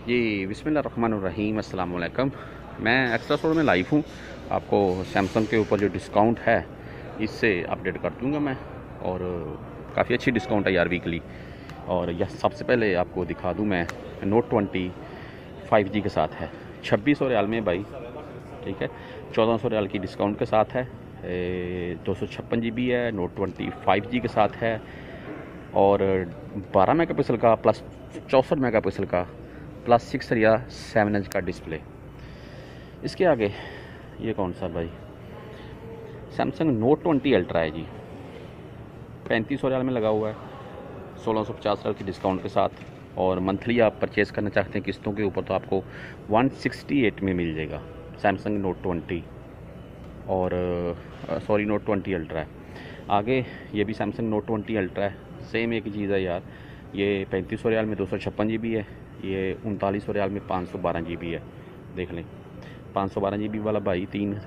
जी बिस्मिल्लाहिर्रहमानिर्रहीम अस्सलाम वालेकुम। मैं एक्स्ट्रा स्टोर में लाइव हूँ। आपको सैमसंग के ऊपर जो डिस्काउंट है इससे अपडेट कर दूँगा मैं, और काफ़ी अच्छी डिस्काउंट है यार वीकली। और यह सबसे पहले आपको दिखा दूँ मैं, नोट 20 5G के साथ है 2600 रियाल में भाई, ठीक है। 1400 रियाल की डिस्काउंट के साथ है। 256 GB है, नोट 20 5G के साथ है, और 12 मेगापिक्सल का प्लस 64 मेगापिक्सल का प्लस 6 या 7 इंच का डिस्प्ले। इसके आगे ये कौन सा भाई, सैमसंग नोट 20 अल्ट्रा है जी, 3500 रियाल में लगा हुआ है, 1650 रियाल की डिस्काउंट के साथ। और मंथली आप परचेज़ करना चाहते हैं किस्तों के ऊपर तो आपको 168 में मिल जाएगा सैमसंग नोट 20, और सॉरी नोट 20 अल्ट्रा है। आगे ये भी सैमसंग नोट 20 अल्ट्रा है, सेम एक ही चीज़ है यार। ये 3500 रियाल में 256 GB है, ये 3900 रियाल में 512 GB है। देख लें 512 GB वाला भाई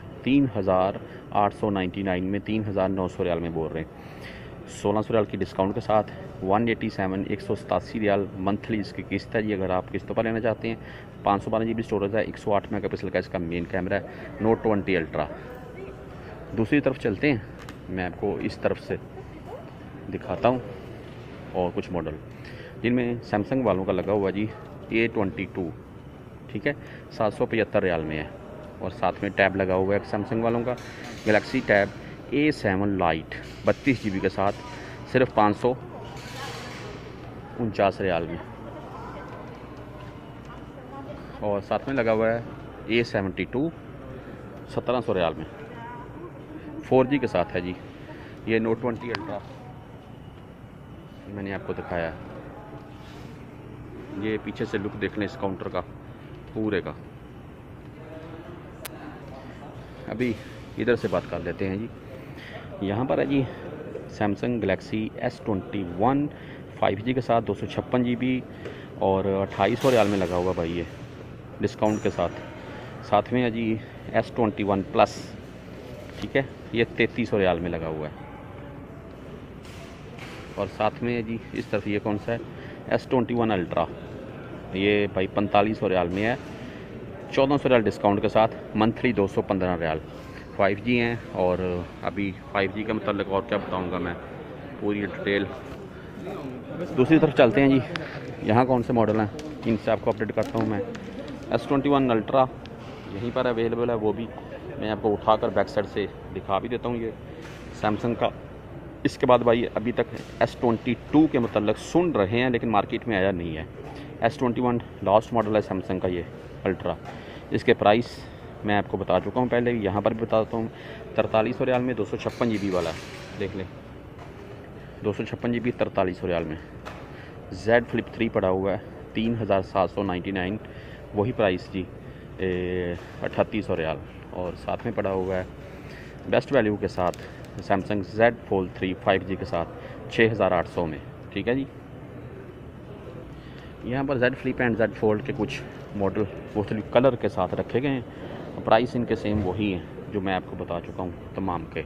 3899 में 3900 रियाल में बोल रहे हैं। 1600 रियाल की डिस्काउंट के साथ 187 रियाल मंथली इसकी किस्त है जी, अगर आप किस्तों पर लेना चाहते हैं। 512 GB स्टोरेज है, 108 मेगापिक्सल का इसका मेन कैमरा है, नोट 20 अल्ट्रा। दूसरी तरफ चलते हैं, मैं आपको इस तरफ से दिखाता हूँ और कुछ मॉडल जिनमें सैमसंग वालों का लगा हुआ जी A22, ठीक है, 775 रियाल में है। और साथ में टैब लगा हुआ है सैमसंग वालों का, Galaxy tab A7 light 32 GB के साथ, सिर्फ 549 रियाल में। और साथ में लगा हुआ है A72 1700 रियाल में, 4G के साथ है जी। ये नोट 20 अल्ट्रा मैंने आपको दिखाया है। ये पीछे से लुक देख लें इस काउंटर का पूरे का। अभी इधर से बात कर लेते हैं जी। यहाँ पर है जी सैमसंग गैलेक्सी S21 5G के साथ 256 GB और 2800 रियाल में लगा हुआ भाई, ये डिस्काउंट के साथ। साथ में है जी S21 प्लस, ठीक है, ये 3300 रियाल में लगा हुआ है। और साथ में है जी इस तरफ ये कौन सा है, S21 अल्ट्रा, ये भाई 4500 रियाल में है, 1400 रियाल डिस्काउंट के साथ, मंथली 215 रियाल। 5G हैं, और अभी 5G का मतलब और क्या बताऊंगा मैं, पूरी डिटेल। दूसरी तरफ चलते हैं जी, यहाँ कौन से मॉडल हैं इनसे आपको अपडेट करता हूँ मैं। S21 अल्ट्रा यहीं पर अवेलेबल है, वो भी मैं आपको उठाकर बैक साइड से दिखा भी देता हूँ, ये सैमसंग का। इसके बाद भाई अभी तक S22 के मतलब सुन रहे हैं लेकिन मार्केट में आया नहीं है। S21 लास्ट मॉडल है सैमसंग का ये अल्ट्रा। इसके प्राइस मैं आपको बता चुका हूँ पहले, यहाँ पर भी बताता हूँ। 4300 रियाल में 256 GB वाला है, देख लें 256 GB 4300 रियाल में। Z Flip 3 पड़ा हुआ है 3799, वही प्राइस जी 3800 रियाल। और साथ में पड़ा हुआ है बेस्ट वैल्यू के साथ सैमसंग Z Fold 3 5G के साथ 6800 में, ठीक है जी। यहाँ पर Z Flip and Z Fold के कुछ मॉडल मुख्तलिफ कलर के साथ रखे गए हैं, प्राइस इनके सेम वही हैं जो मैं आपको बता चुका हूँ तमाम के।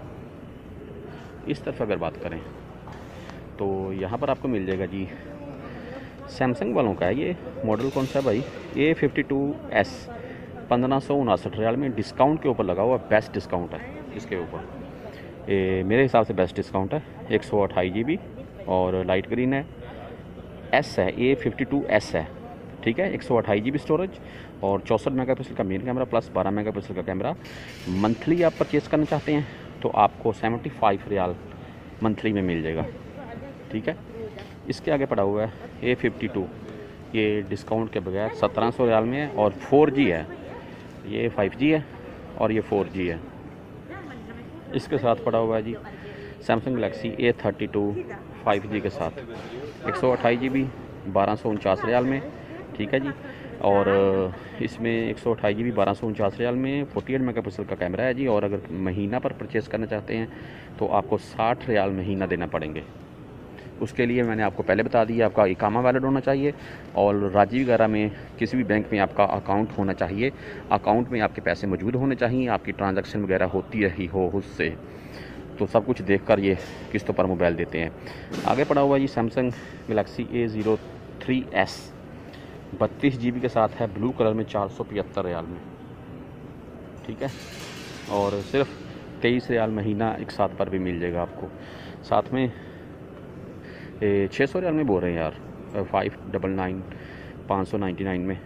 इस तरफ अगर बात करें तो यहाँ पर आपको मिल जाएगा जी, सैमसंग वालों का है ये मॉडल, कौन सा भाई, A52s 1559 रियाल में डिस्काउंट के ऊपर लगा हुआ, बेस्ट डिस्काउंट है इसके ऊपर। मेरे हिसाब से बेस्ट डिस्काउंट है। 128 GB और लाइट ग्रीन है, S है, A52s है, ठीक है। 128 GB स्टोरेज और 64 मेगापिक्सल का मेन कैमरा प्लस 12 मेगापिक्सल का कैमरा। मंथली आप परचेज़ करना चाहते हैं तो आपको 75 रियाल मंथली में मिल जाएगा, ठीक है। इसके आगे पड़ा हुआ है A52, ये डिस्काउंट के बगैर 1700 रियाल में है, और 4G है, ये 5G है और ये 4G है। इसके साथ पड़ा हुआ है जी सैमसंग गैलेक्सी A32 5G के साथ 128 GB 1249 रियाल में, ठीक है जी। और इसमें 128 GB 1249 रियाल में 48 मेगापिक्सल का कैमरा है जी। और अगर महीना पर परचेज़ करना चाहते हैं तो आपको 60 रियाल महीना देना पड़ेंगे। उसके लिए मैंने आपको पहले बता दिया, आपका इकामा वैलिड होना चाहिए और राजी वगैरह में किसी भी बैंक में आपका अकाउंट होना चाहिए, अकाउंट में आपके पैसे मौजूद होने चाहिए, आपकी ट्रांजैक्शन वगैरह होती रही हो उससे, तो सब कुछ देखकर ये किस्तों पर मोबाइल देते हैं। आगे पड़ा हुआ जी सैमसंग गैलेक्सी A03s 32 GB के साथ है, ब्लू कलर में 475 रियाल में, ठीक है। और सिर्फ 23 रियाल महीना एक साथ पर भी मिल जाएगा आपको। साथ में 600 रियाल में बोल रहे हैं यार, 599 599 में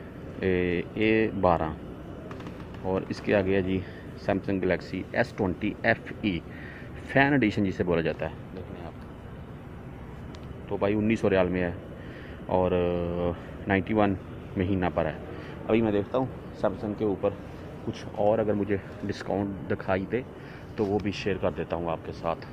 A12। और इसके आगे है जी Samsung Galaxy S20 FE fan edition जिसे बोला जाता है, देख लें आप। तो भाई 1900 रियाल में है और 91 महीना पर है। अभी मैं देखता हूँ सैमसंग के ऊपर कुछ और अगर मुझे डिस्काउंट दिखाई दे तो वो भी शेयर कर देता हूँ आपके साथ।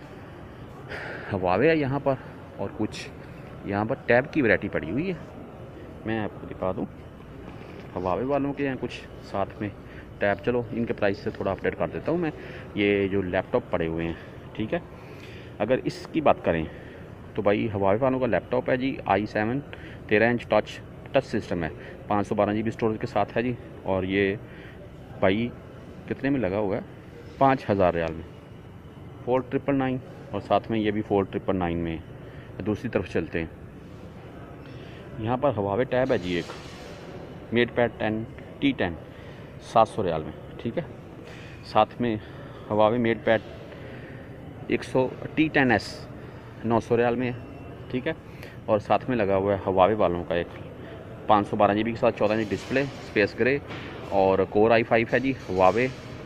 हवावे है यहाँ पर, और कुछ यहाँ पर टैब की वैरायटी पड़ी हुई है, मैं आपको दिखा दूँ। हवावे वालों के हैं कुछ साथ में टैब। चलो इनके प्राइस से थोड़ा अपडेट कर देता हूँ मैं। ये जो लैपटॉप पड़े हुए हैं, ठीक है, अगर इसकी बात करें तो भाई हवावे वालों का लैपटॉप है जी i7 13 इंच टच सिस्टम है, 512 GB स्टोरेज के साथ है जी। और ये भाई कितने में लगा हुआ है, 5000 रियाल में, 4999। और साथ में ये भी 4999 में है। दूसरी तरफ चलते हैं, यहाँ पर हवावे टैब है जी एक मेट पैड 10 T10 700 रियाल में, ठीक है। साथ में Huawei met pad 100 T10s 900 riyal में है, ठीक है। और साथ में लगा हुआ है हवावे वालों का एक 512 GB के साथ 14 इंच डिस्प्ले, स्पेस ग्रे और कोर i5 है जी। हवावे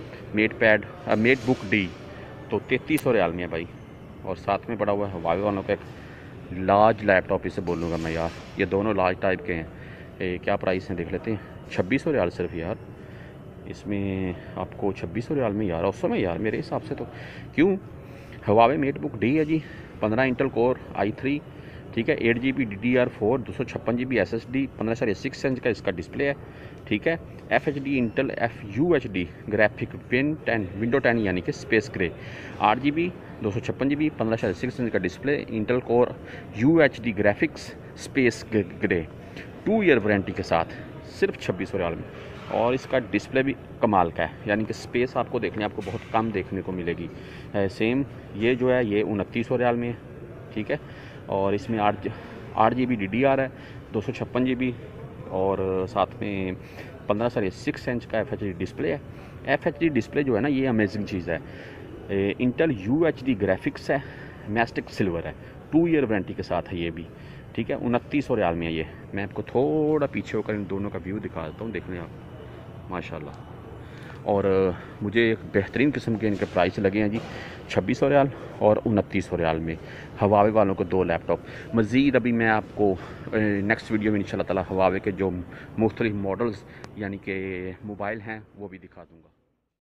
मेट बुक डी तो 3300 रियाल में है भाई। और साथ में पड़ा हुआ है हवावे वालों का एक लार्ज लैपटॉप, इसे बोलूँगा मैं यार, ये दोनों लार्ज टाइप के हैं। क्या प्राइस हैं देख लेते हैं, 2600 रियाल सिर्फ यार। इसमें आपको 2600 रियाल में यार, औसम है यार मेरे हिसाब से तो। क्यों, हवावे मेट बुक डी है जी, 15 इंटेल कोर i3, ठीक है, 8GB DDR4 256GB SSD, 15.6 inch का इसका डिस्प्ले है, ठीक है। FHD Intel FUHD graphic window 10 यानी कि space grey, 8GB 256GB 15.6 inch का display, Intel core UHD graphics space grey, 2 year warranty के साथ, सिर्फ 2600 रियाल में। और इसका डिस्प्ले भी कमाल का है, यानी कि स्पेस आपको बहुत कम देखने को मिलेगी। सेम ये जो है ये 2900 रियाल में है, ठीक है। और इसमें 8GB DDR है, 256GB और साथ में 15.6 इंच का FHD डिस्प्ले है। FHD डिस्प्ले जो है ना, ये अमेजिंग चीज़ है। इंटेल UHD ग्राफिक्स है, मैस्टिक सिल्वर है, 2 ईयर वारंटी के साथ है ये भी, ठीक है। 2900 रियाल में है ये। मैं आपको थोड़ा पीछे होकर इन दोनों का व्यू दिखा देता हूँ, देख लें आप, माशाल्लाह। और मुझे एक बेहतरीन किस्म के इनके प्राइस लगे हैं जी, 2600 रियाल और 2900 रियाल में, हवावे वालों को 2 लैपटॉप। मज़ीद अभी मैं आपको नेक्स्ट वीडियो में इंशाल्लाह ताला हवावे के जो मुख्तलिफ मॉडल्स यानी कि मोबाइल हैं वो भी दिखा दूँगा।